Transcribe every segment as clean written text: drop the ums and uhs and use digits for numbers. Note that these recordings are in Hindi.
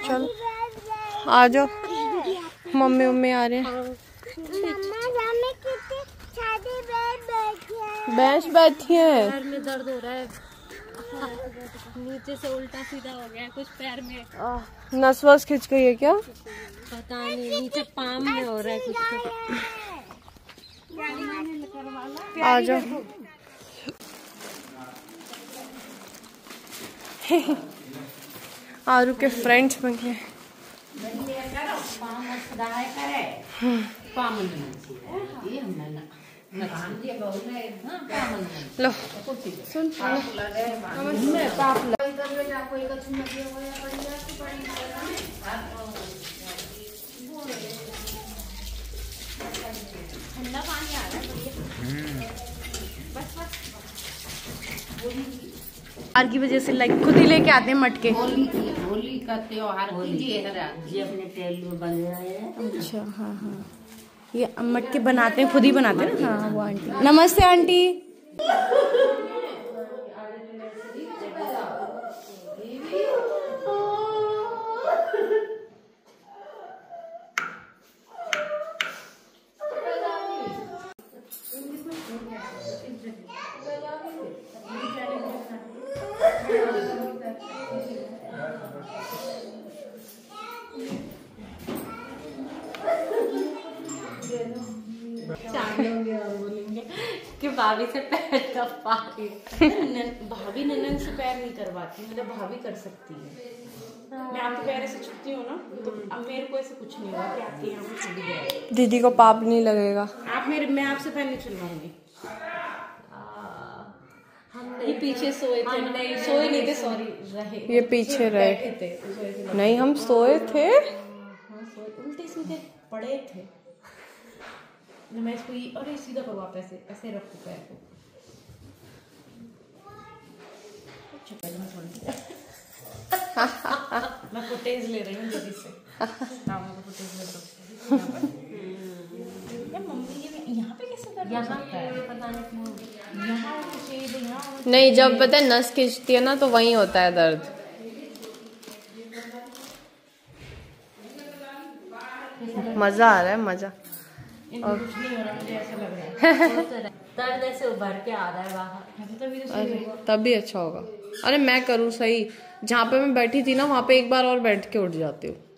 चलो आ जाओ, मम्मी मम्मी आ रहे हैं। भैंस बैठी है। पैर में दर्द हो रहा है, नीचे से उल्टा सीधा हो गया है कुछ पैर में। नस वस खिंच गई है क्या? पता नहीं, नीचे पाम में हो रहा है कुछ। आ जाओ। आरू के फ्रेंड्स बन गए। लो सुन, ठंडा पानी आ रहा है। आर की वजह से लाइक खुद ही लेके आते हैं मटके। होली का त्योहार जी अपने तेल में बन रहा है। अच्छा हाँ हाँ, ये मटके बनाते हैं, खुद ही बनाते हैं ना। हाँ वो आंटी। नमस्ते आंटी। कि भाभी से पैर दबा रही है। भाभी ननन से पैर नहीं करवाती, मतलब भाभी कर सकती है। मैं आपके पैर से छुपती हूँ ना, तो अब मेरे को ऐसे कुछ नहीं होगा कि आपके यहाँ पे छुप गया। दीदी को पाप नहीं लगेगा। आप मेरे, मैं आपसे पैर नहीं छुलवाऊंगी। ये पीछे सोए थे, सोए नहीं थे, सॉरी रहे, ये पीछे रहे थे। नहीं, हम सोए थे। उल्टे सीधे पड़े थे। मैं इसको अरे सीधा करो, आप ऐसे ऐसे रखो पैर को। मैं फुटेज ले रही हूँ दीदी से। हाँ मैं फुटेज ले रही हूँ। मम्मी ये यहाँ पे कैसे कर सकता है? पता नहीं क्यों यहाँ चाहिए, यहाँ नहीं, जब पता है नस खींचती है ना तो वहीं होता है दर्द। मजा आ रहा है, मजा। और कुछ नहीं हो रहा, मुझे ऐसा लग रहा है। दर्द ऐसे उभर के आ रहा है बाहर। अरे तभी अच्छा होगा। अरे मैं करूँ सही, जहाँ पे मैं बैठी थी ना वहाँ पे एक बार और बैठ के उठ जाती हूँ।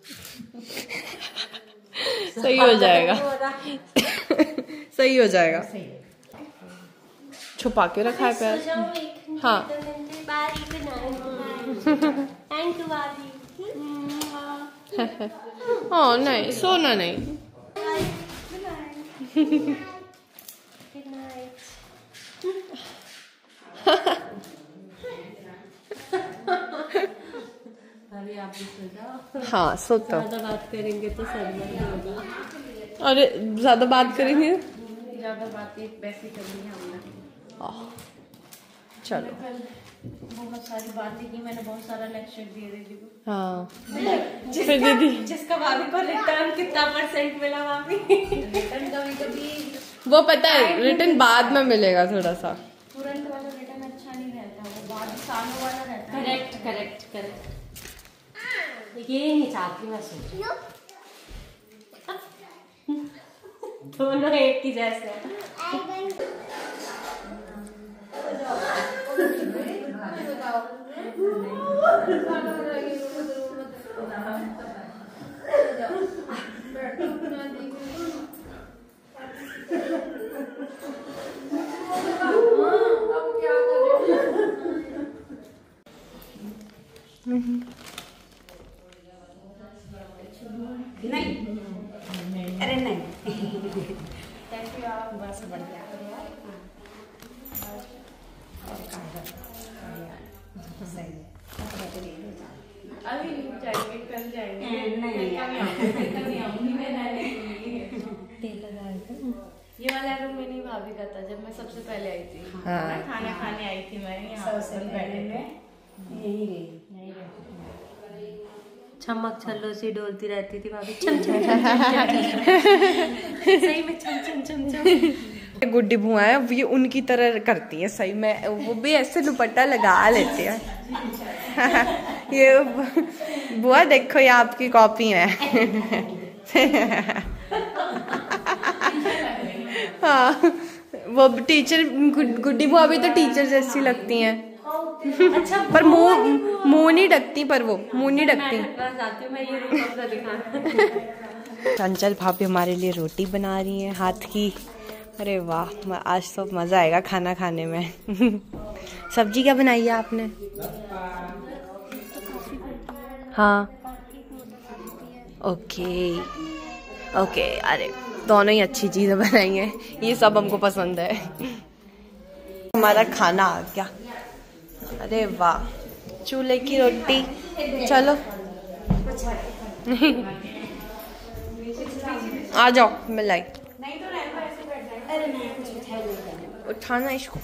सही हो जाएगा। सही हो जाएगा। छुपा के रखा है पैर। हाँ हाँ नहीं, सोना नहीं। अभी आप भी सो जाओ। हाँ सोता। ज्यादा बात करेंगे तो सर में होगा। अरे ज्यादा बात करेंगे, ज्यादा बातें वैसे करनी है हमने। चलो बहुत सारी बातें की मैंने, बहुत सारा लेक्चर दिए दीदी को। हाँ फिर दीदी जिसका भाभी को रिटर्न कितना % मिला भाभी? रिटर्न कभी कभी वो पता है रिटर्न बाद में मिलेगा थोड़ा सा। तुरंत वाला रिटर्न अच्छा नहीं रहता, वो बाद सालों वाला रहता है। Correct correct correct. ये नहीं चाहती मैं, सोच दोनों एक ही जैसे हैं। नहीं अरे नहीं थैंक यू आप, बस बढ़िया। अभी नहीं जाएंगे, कल जाएंगे। नहीं आऊंगी मैं रहने के लिए। तेल लगाएगा। ये वाला रूम में नहीं भाभी का था जब मैं सबसे पहले आई थी। हाँ। खाना खाने आई थी मैं, यहाँ सबसे पहले यही चमक छल्लो सी डोलती रहती थी भाभी। छम छम छम सही में छम छम छम छम। गुड्डी बुआ है, ये उनकी तरह करती है सही में, वो भी ऐसे दुपट्टा लगा लेते हैं। ये बुआ देखो ये आपकी कॉपी है। हाँ वो टीचर गुड्डी बुआ भी तो टीचर जैसी लगती हैं। अच्छा पर मुंह नहीं ढकती, पर वो मुंह नहीं ढकती। चंचल भाभी हमारे लिए रोटी बना रही हैं हाथ की। अरे वाह आज तो मजा आएगा खाना खाने में। सब्जी क्या बनाई है आपने? हाँ ओके ओके, अरे दोनों ही अच्छी चीजें बनाई हैं, ये सब हमको पसंद है। हमारा खाना आ गया। अरे वाह चूल्हे की रोटी। चलो आ जाओ मैं लाई। उठाना इसको।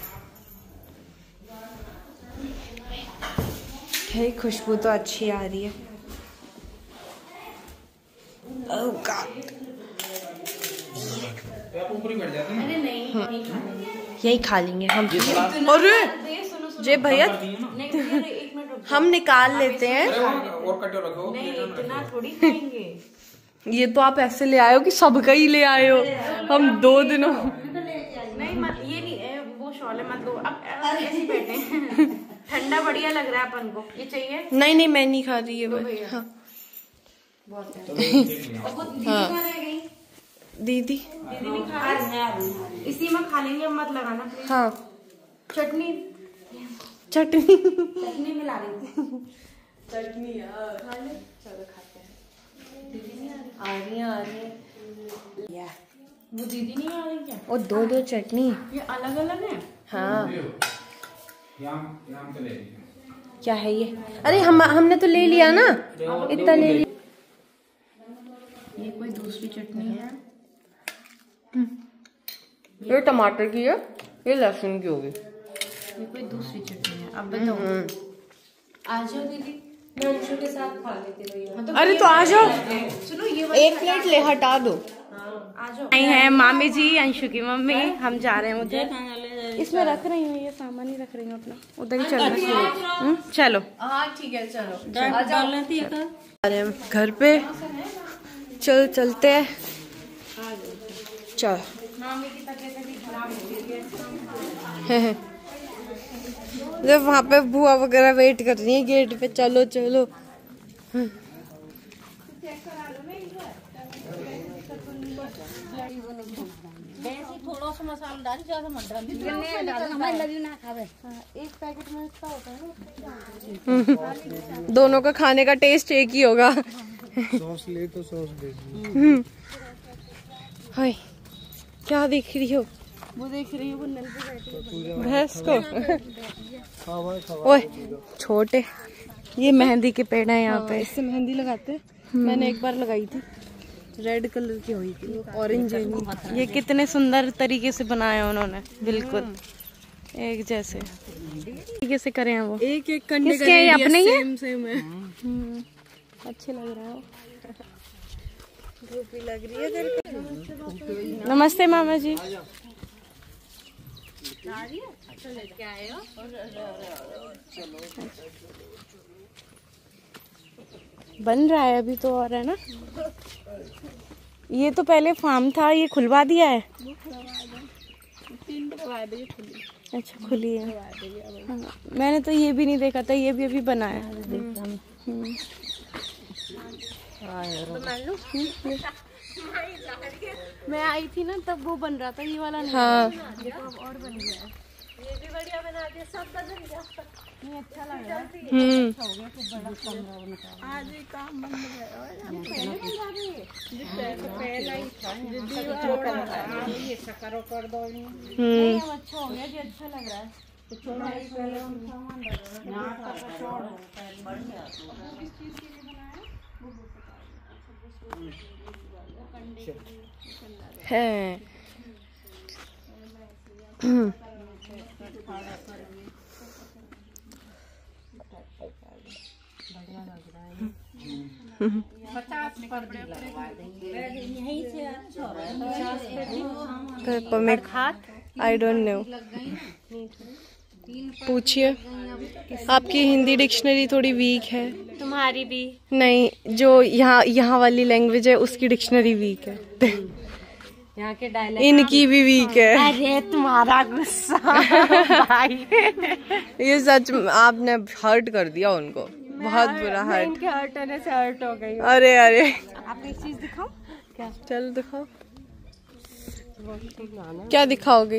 खुशबू तो अच्छी आ रही है। Oh God। यही खा लेंगे हम। अरे जे भैया हम निकाल लेते हैं। नहीं इतना थोड़ी खाएंगे। ये तो आप ऐसे ले आए हो कि सबका ही ले आए हो। हम 2 दिनों नहीं मत, ये नहीं वो शॉल है मत लो। अब ऐसे बैठे हैं। ठंडा बढ़िया लग रहा है अपन को। ये चाहिए? नहीं नहीं मैं नहीं खा रही है। हाँ दीदी नहीं खा रही, इसी में खा लेंगे, मत लगाना प्लीज। हाँ चटनी मिला रही थी। चटनी चलो खाते हैं। आ रही है वो दीदी नहीं आ रही क्या? और 2 चटनी ये अलग अलग है। हाँ क्या है ये? अरे हमने तो ले लिया ना, इतना ले लिया। ये कोई दूसरी चटनी है। ये टमाटर की है, ये लहसुन की होगी। ये कोई दूसरी चटनी है। अब बताओ। आ जाओ दीदी, मैं अंशु के साथ खा लेती भैया। अरे तो आ जाओ, सुनो ये 1 प्लेट ले हटा दो। आ जाओ। नहीं है मामी जी, अंशु की मम्मी। हम जा रहे हैं उधर। इसमें रख रही हूँ, ये सामान ही रख रही हूँ अपना, उधर ही चल रही हूँ। चलो हाँ ठीक है चलो। अरे हम घर पे चलते हैं। चल मामी की तबीयत अभी खराब हो गई है। जब वहाँ पे बुआ वगैरह वेट कर रही है गेट पे। चलो चलो थोड़ा सा मसाला डाल, ज्यादा मत डाल। एक पैकेट में इतना होता है ना। दोनों का खाने का टेस्ट एक ही होगा। सॉस ले तो सॉस दे। हाय क्या देख रही हो? वो देख रही है, वो नल पे बैठी भैंस को। ओए छोटे, ये मेहंदी के पेड़ है यहाँ पे। इससे मेहंदी लगाते हैं। मैंने एक बार लगाई थी, रेड कलर की हुई थी, ऑरेंज। ये कितने सुंदर तरीके से बनाया उन्होंने, बिल्कुल एक जैसे तरीके से करे हैं वो। एक कंडे के अपने ही सेम है। अच्छे लग रहा है। धूप लग रही है इधर। नमस्ते मामा जी। बन रहा है अभी तो, और है ना। ये तो पहले फार्म था, ये खुलवा दिया है। 3 बजे खुली। अच्छा खुली है। हाँ, मैंने तो ये भी नहीं देखा था, ये भी अभी बना है। मैं आई थी ना तब वो बन रहा था, ये वाला नहीं। हाँ ये तो अब और बन गया है। ये भी बढ़िया बना दिया, सब बदल गया। नहीं अच्छा लग रहा है। आज ये काम बंद हो गया। पहला ही था, ये शक्कर कर दो। अच्छा हो गया जी, अच्छा लग रहा है। है। I don't know. पूछिए। आपकी हिंदी डिक्शनरी थोड़ी वीक है। तुम्हारी भी नहीं, जो यहाँ वाली लैंग्वेज है उसकी डिक्शनरी वीक है। यहाँ के डायलॉग इनकी भी वीक है। अरे तुम्हारा गुस्सा भाई। ये सच आपने हर्ट कर दिया उनको, बहुत बुरा हर्ट। इनके हर्ट होने से हर्ट हो गई। अरे अरे आप एक चीज दिखाओ। क्या? चल दिखाओ, क्या दिखाओगे?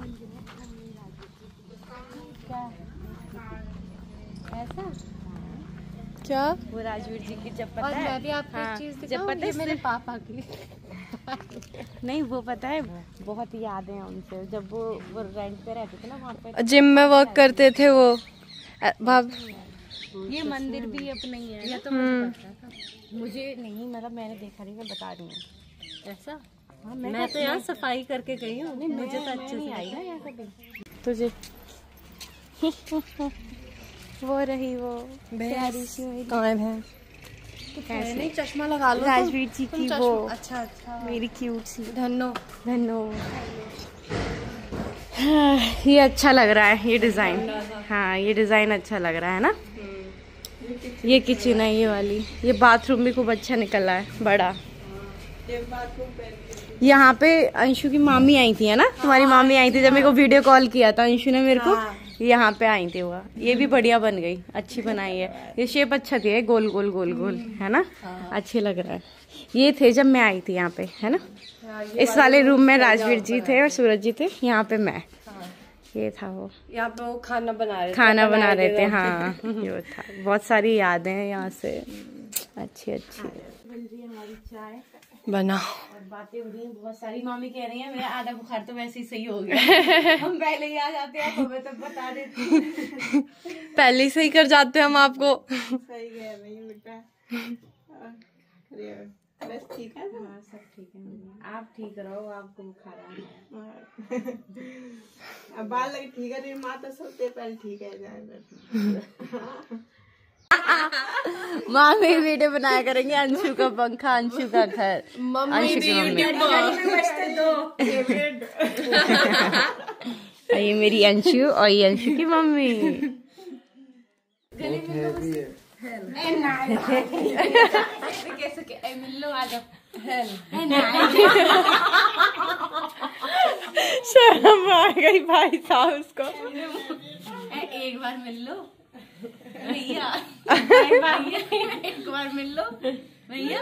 ऐसा क्या? वो राजवीर जी की जब पता है, मैं भी आपको एक चीज दिखाऊं, जब पता है मेरे पापा की नहीं वो पता है बहुत यादें हैं उनसे, जब वो रेंट पे रहते थे ना वहाँ पे, जिम में वर्क करते थे वो भाब। ये मंदिर भी अपना ही है। ये तो मुझे पता था। मुझे नहीं, मतलब मैंने देखा नहीं, मैं बता रही हूँ ऐसा। हाँ, मैं तो यहाँ सफाई करके गई हूँ, मुझे तो अच्छे से आई ना यहाँ कभी। तुझे वो रही वो प्यारी सी मेरी कहाँ है? नहीं, चश्मा लगा लो राजवीर जी की वो। अच्छा मेरी क्यूट सी धन्नो ये अच्छा लग रहा है ये डिजाइन। हाँ ये डिजाइन अच्छा लग रहा है ना। ये किचन है ये वाली, ये बाथरूम भी खूब अच्छा निकला है बड़ा। यहाँ पे अंशु की मामी आई थी है ना, तुम्हारी मामी आई थी जब मेरे को वीडियो कॉल किया था अंशु ने मेरे को। यहाँ पे आई थी हुआ, ये भी बढ़िया बन गई, अच्छी बनाई है। ये शेप अच्छा थी, गोल गोल गोल गोल है ना, अच्छे लग रहा है। ये थे जब मैं आई थी यहाँ पे है ना। इस वाले रूम में राजवीर जी थे और सूरज जी थे, यहाँ पे मैं। ये था वो, यहाँ पे वो खाना बना रहे थे। हाँ ये था, बहुत सारी यादें हैं यहाँ से, अच्छी अच्छी। हमारी चाय बना और बातें हो रही हैं बहुत सारी। मामी कह रही है मेरा आधा बुखार तो वैसे ही सही हो गया। हम पहले ही आ जाते हैं, हमें तो बता देती। पहले ही सही कर जाते हैं हम आपको। सही है नहीं बेटा। बस ठीक है। हाँ सब ठीक है, आप ठीक रहो, आपको बुखार आ गया। अब बाल लगे ठीक है, माँ तो सोते पहले ठीक है जाए। मामी वीडियो बनाया करेंगे अंशु का पंखा, अंशु का घर, अंशु की मम्मी। ये मेरी अंशु और ये अंशु की मम्मी। शर्म आ गई भाई साहब उसको। एक बार मिल लो भैया, एक बार मिल लो भैया।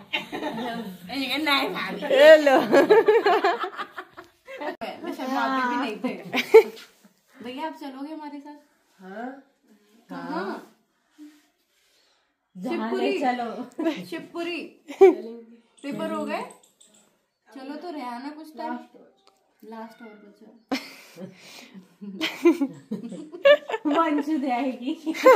नहीं भाभी, हेलो शर्माते भी नहीं थे। भैया आप चलोगे हमारे साथ? हाँ कहाँ? शिवपुरी चलो। शिवपुरी पेपर हो गए, चलो तो रहना कुछ टाइम। लास्ट और बचा वंशु जाएगी।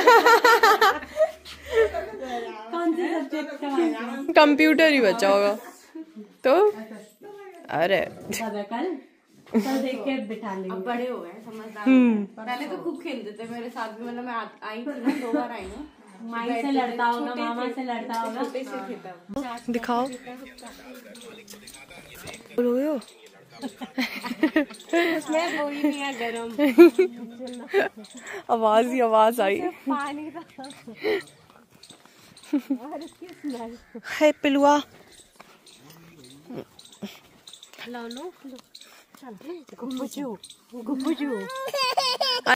कौन से सब्जेक्ट का? कंप्यूटर ही बचा होगा तो। अरे कल देख के बिठा लेंगे। अब बड़े हो गए समझदार। पहले तो खूब खेलते थे मेरे साथ भी, मतलब मैं आई थी ना 2 बार आई हूँ। माई से लड़ता होगा, मामा से लड़ता होगा। छोटे से खेता। दिखाओ बोलो। उसमें वो ही नहीं है गरम। आवाज ही आवाज आई। पानी का और इसकी स्मेल। है पिलुआ। लो चल गुब्बुजू।